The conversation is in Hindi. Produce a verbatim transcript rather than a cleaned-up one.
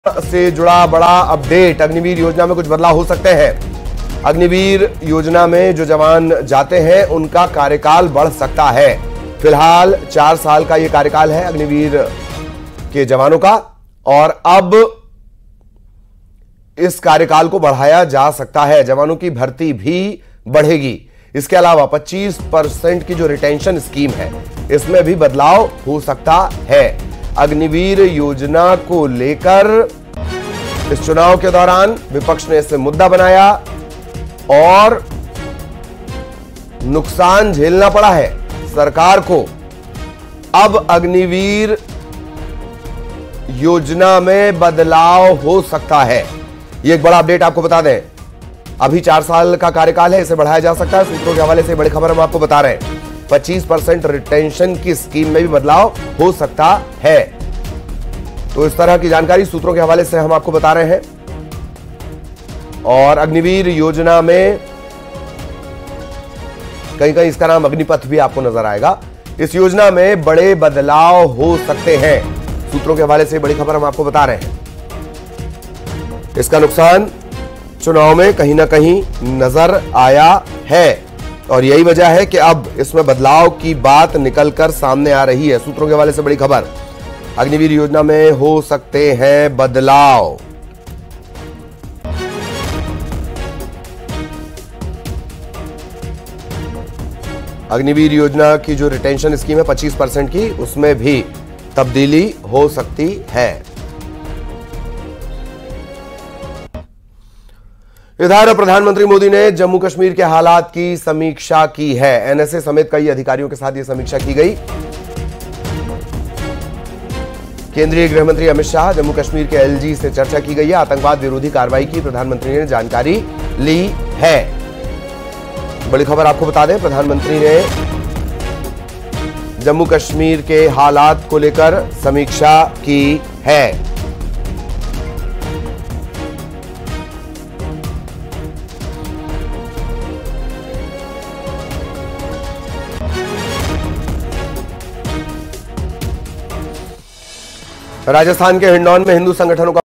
से जुड़ा बड़ा अपडेट। अग्निवीर योजना में कुछ बदलाव हो सकते हैं। अग्निवीर योजना में जो जवान जाते हैं उनका कार्यकाल बढ़ सकता है। फिलहाल चार साल का यह कार्यकाल है अग्निवीर के जवानों का, और अब इस कार्यकाल को बढ़ाया जा सकता है। जवानों की भर्ती भी बढ़ेगी। इसके अलावा पच्चीस परसेंट की जो रिटेंशन स्कीम है इसमें भी बदलाव हो सकता है। अग्निवीर योजना को लेकर इस चुनाव के दौरान विपक्ष ने इसे मुद्दा बनाया और नुकसान झेलना पड़ा है सरकार को। अब अग्निवीर योजना में बदलाव हो सकता है। यह एक बड़ा अपडेट आपको बता दें। अभी चार साल का कार्यकाल है, इसे बढ़ाया जा सकता है। सूत्रों के हवाले से बड़ी खबर हम आपको बता रहे हैं। पच्चीस परसेंट रिटेंशन की स्कीम में भी बदलाव हो सकता है। तो इस तरह की जानकारी सूत्रों के हवाले से हम आपको बता रहे हैं। और अग्निवीर योजना में कहीं कहीं इसका नाम अग्निपथ भी आपको नजर आएगा। इस योजना में बड़े बदलाव हो सकते हैं। सूत्रों के हवाले से बड़ी खबर हम आपको बता रहे हैं। इसका नुकसान चुनाव में कहीं ना कहीं नजर आया है और यही वजह है कि अब इसमें बदलाव की बात निकलकर सामने आ रही है। सूत्रों के हवाले से बड़ी खबर। अग्निवीर योजना में हो सकते हैं बदलाव। अग्निवीर योजना की जो रिटेंशन स्कीम है पच्चीस परसेंट की, उसमें भी तब्दीली हो सकती है। इधर प्रधानमंत्री मोदी ने जम्मू कश्मीर के हालात की समीक्षा की है। एनएसए समेत कई अधिकारियों के साथ यह समीक्षा की गई। केंद्रीय गृह मंत्री अमित शाह, जम्मू कश्मीर के एलजी से चर्चा की गई है। आतंकवाद विरोधी कार्रवाई की प्रधानमंत्री ने जानकारी ली है। बड़ी खबर आपको बता दें, प्रधानमंत्री ने जम्मू कश्मीर के हालात को लेकर समीक्षा की है। राजस्थान के हिंडौन में हिंदू संगठनों का